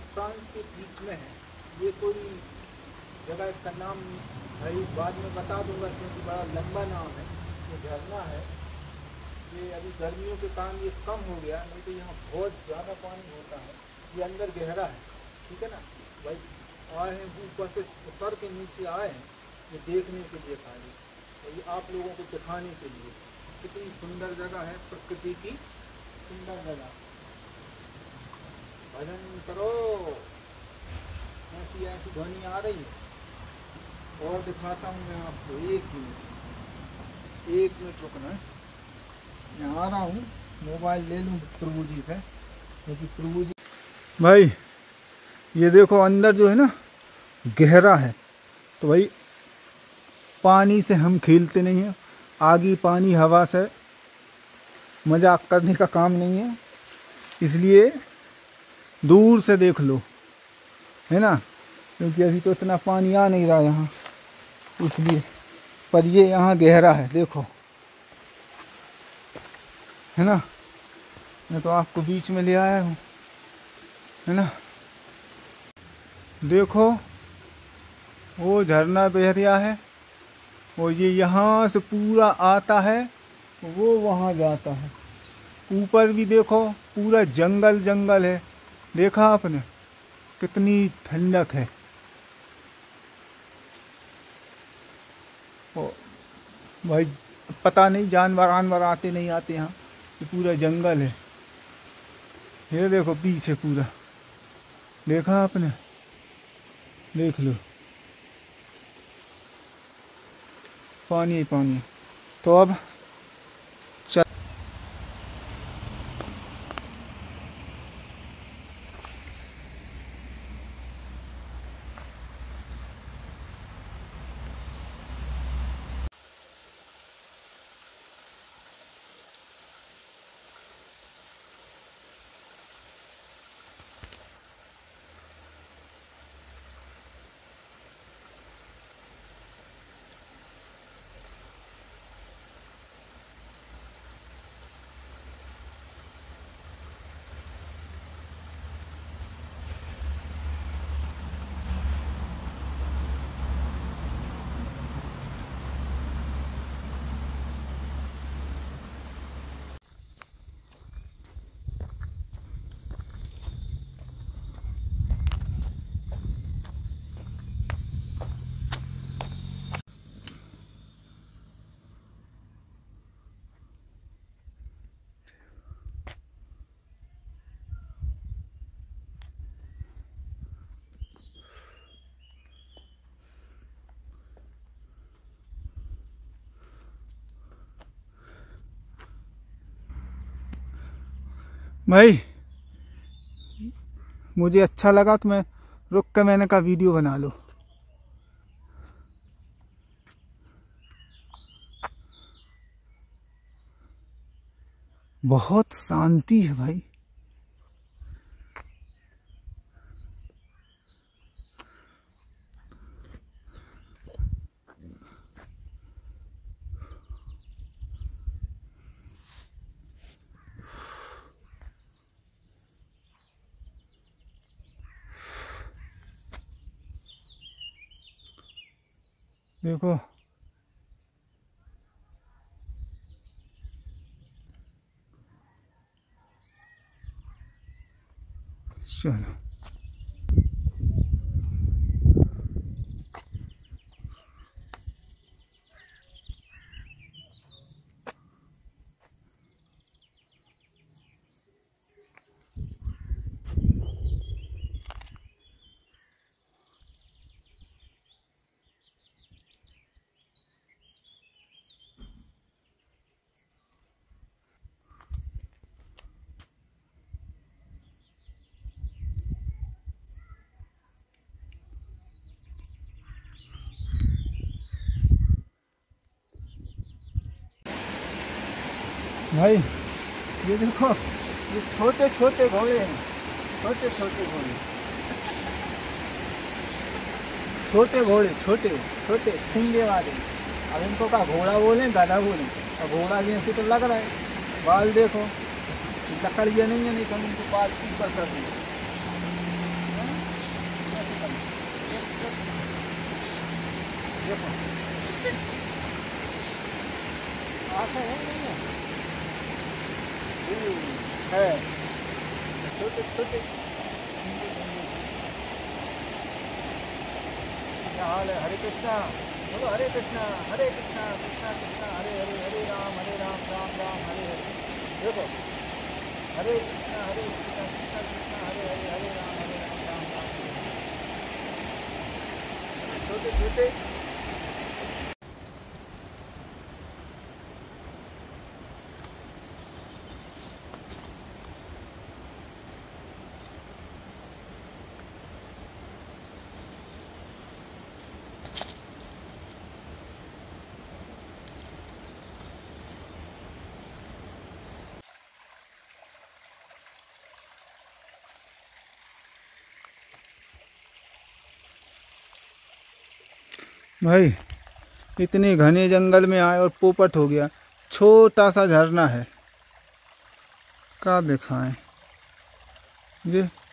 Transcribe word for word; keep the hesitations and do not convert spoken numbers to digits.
France के बीच में है। ये कोई जगह, इसका नाम भाई बाद में बता दूंगा क्योंकि बड़ा लंबा नाम है। ये झरना है। ये अभी गर्मियों के कारण ये कम हो गया, नहीं तो यहाँ बहुत ज़्यादा पानी होता है। ये अंदर गहरा है, ठीक है ना भाई। आए हैं ऊपर से उतर के नीचे आए हैं ये देखने के लिए खाली, और ये आप लोगों को दिखाने के लिए। कितनी सुंदर जगह है, प्रकृति की सुंदर जगह। भजन करो, ऐसी ऐसी ध्वनि आ रही है। और दिखाता हूँ मैं आपको, एक मिनट एक मिनट रुकना है। मैं आ रहा हूँ, मोबाइल ले लूँ प्रभु जी से, क्योंकि प्रभु जी भाई ये देखो अंदर जो है ना गहरा है। तो भाई पानी से हम खेलते नहीं हैं। आगे पानी हवा से मजाक करने का काम नहीं है, इसलिए दूर से देख लो, है ना, क्योंकि अभी तो इतना पानी आ नहीं रहा यहाँ, इसलिए। पर ये यहाँ गहरा है, देखो, है ना। मैं तो आपको बीच में ले आया हूँ, है ना। देखो वो झरना बह रहा है, और ये यहाँ से पूरा आता है, वो वहाँ जाता है। ऊपर भी देखो पूरा जंगल जंगल है। देखा आपने कितनी ठंडक है। ओ भाई पता नहीं जानवर आनवर आते नहीं आते यहाँ, ये पूरा जंगल है। ये देखो पीछे पूरा, देखा आपने, देख लो पानी ही पानी। तो अब चल भाई मुझे अच्छा लगा तो मैं रुक के मैंने कहा वीडियो बना लो। बहुत शांति है भाई। देखो चलो भाई ये देखो, ये छोटे छोटे घोड़े हैं, छोटे छोटे घोड़े, छोटे घोड़े, छोटे छोटे ठुंगे वाले। अब इनको का घोड़ा बोले गधा बोले, अब घोड़ा जैसे तो लग रहा है। बाल देखो, लकड़ियाँ नहीं है, नहीं तो इनको बाल ऊपर कर दें। देखो आंखें हैं नहीं है, हम्म, है छोटे छोटे। क्या हाल है? हरे कृष्णा बोलो, हरे कृष्णा हरे कृष्णा कृष्णा कृष्णा हरे हरे, हरे राम हरे राम राम राम हरे हरे। देखो हरे कृष्णा हरे कृष्णा कृष्णा कृष्णा हरे हरे, हरे राम हरे राम राम राम हरे हरे। छोटे छोटे भाई, इतने घने जंगल में आए और पोपट हो गया। छोटा सा झरना है, क्या दिखाएं ये।